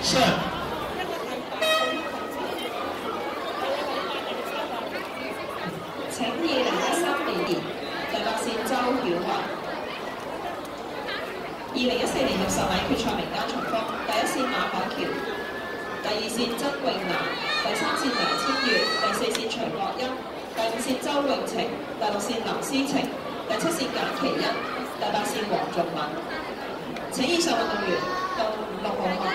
上。 請2013年第8線周曉華。2014年60米決賽名單重複：第1線馬海橋，第2線曾穎南，第3線梁千月，第4線徐國欣，第5線周永晴，第6線林思晴，第7線簡琪欣，第8線黃仲敏。請以上運動員到6號項